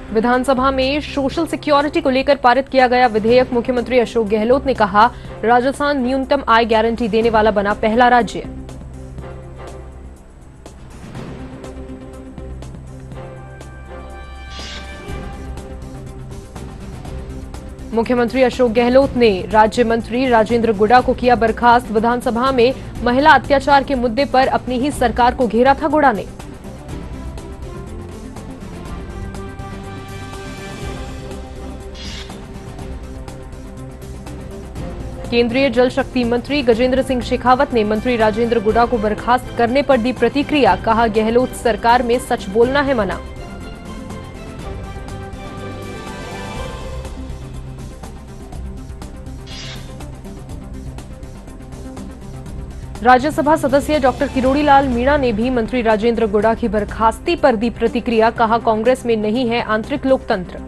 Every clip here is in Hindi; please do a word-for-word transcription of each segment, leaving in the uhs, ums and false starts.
विधानसभा में सोशल सिक्योरिटी को लेकर पारित किया गया विधेयक। मुख्यमंत्री अशोक गहलोत ने कहा, राजस्थान न्यूनतम आय गारंटी देने वाला बना पहला राज्य। मुख्यमंत्री अशोक गहलोत ने राज्य मंत्री राजेंद्र गुडा को किया बर्खास्त। विधानसभा में महिला अत्याचार के मुद्दे पर अपनी ही सरकार को घेरा था गुडा ने। केंद्रीय जल शक्ति मंत्री गजेंद्र सिंह शेखावत ने मंत्री राजेंद्र गुडा को बर्खास्त करने पर दी प्रतिक्रिया। कहा, गहलोत सरकार में सच बोलना है मना। राज्यसभा सदस्य डॉक्टर किरोड़ी लाल मीणा ने भी मंत्री राजेंद्र गुडा की बर्खास्ती पर दी प्रतिक्रिया। कहा, कांग्रेस में नहीं है आंतरिक लोकतंत्र।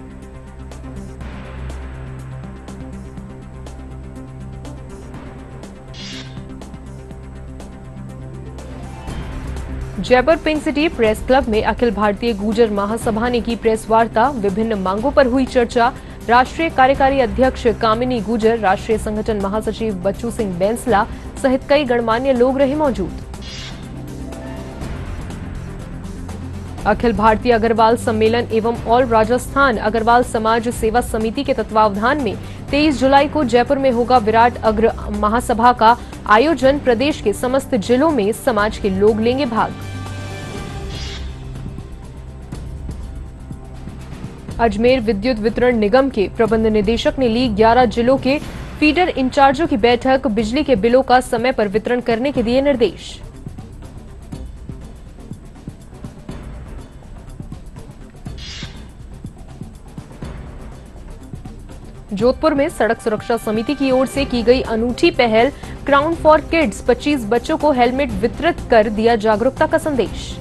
Jaipur pink city press club में अखिल भारतीय गुर्जर महासभा ने की प्रेस वार्ता। विभिन्न मांगों पर हुई चर्चा। राष्ट्रीय कार्यकारी अध्यक्ष कामिनी गुर्जर, राष्ट्रीय संगठन महासचिव बच्चू सिंह बैंसला सहित कई गणमान्य लोग रहे मौजूद। अखिल भारतीय अग्रवाल सम्मेलन एवं ऑल राजस्थान अग्रवाल समाज सेवा समिति के तत्वावधान में तेईस जुलाई को जयपुर में होगा विराट अग्र महासभा का आयोजन। प्रदेश के समस्त जिलों में समाज के लोग लेंगे भाग। अजमेर विद्युत वितरण निगम के प्रबंध निदेशक ने ली ग्यारह जिलों के फीडर इंचार्जों की बैठक। बिजली के बिलों का समय पर वितरण करने के दिए निर्देश। जोधपुर में सड़क सुरक्षा समिति की ओर से की गई अनूठी पहल। क्राउन फॉर किड्स पच्चीस बच्चों को हेलमेट वितरित कर दिया जागरूकता का संदेश।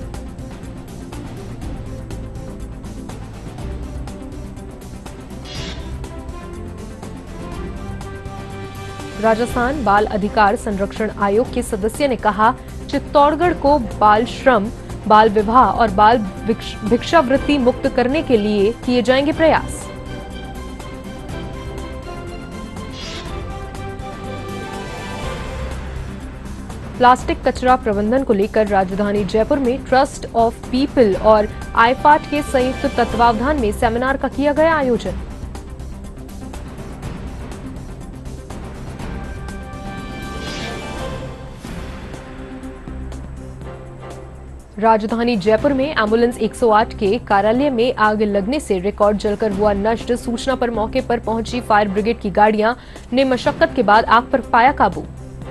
राजस्थान बाल अधिकार संरक्षण आयोग के सदस्य ने कहा, चित्तौड़गढ़ को बाल श्रम, बाल विवाह और बाल भिक्षावृत्ति मुक्त करने के लिए किए जाएंगे प्रयास। प्लास्टिक कचरा प्रबंधन को लेकर राजधानी जयपुर में ट्रस्ट ऑफ पीपल और आईफाट के संयुक्त तत्वावधान में सेमिनार का किया गया आयोजन। राजधानी जयपुर में एम्बुलेंस एक सौ आठ के कार्यालय में आग लगने से रिकॉर्ड जलकर हुआ नष्ट। सूचना पर मौके पर पहुंची फायर ब्रिगेड की गाड़ियां ने मशक्कत के बाद आग पर पाया काबू।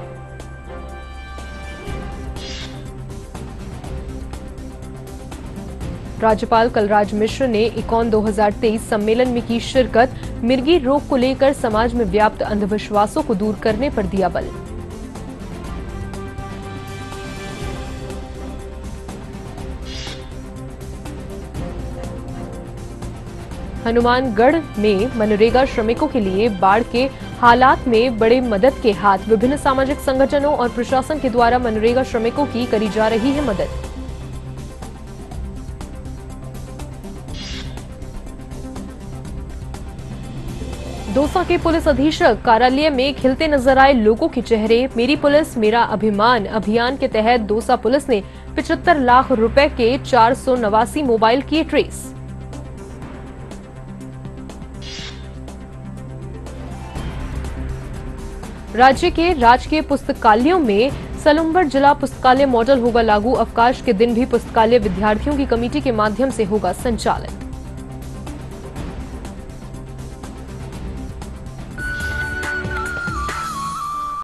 राज्यपाल कलराज मिश्र ने इकॉन दो हज़ार तेईस सम्मेलन में की शिरकत। मिर्गी रोग को लेकर समाज में व्याप्त अंधविश्वासों को दूर करने पर दिया बल। हनुमानगढ़ में मनरेगा श्रमिकों के लिए बाढ़ के हालात में बड़े मदद के हाथ। विभिन्न सामाजिक संगठनों और प्रशासन के द्वारा मनरेगा श्रमिकों की करी जा रही है मदद। दौसा के पुलिस अधीक्षक कार्यालय में खिलते नजर आए लोगों के चेहरे। मेरी पुलिस मेरा अभिमान अभियान के तहत दौसा पुलिस ने पचहत्तर लाख रुपए के चार सौ नवासी मोबाइल किए ट्रेस। राज्य के राजकीय पुस्तकालयों में सलुम्बर जिला पुस्तकालय मॉडल होगा लागू। अवकाश के दिन भी पुस्तकालय विद्यार्थियों की कमेटी के माध्यम से होगा संचालित।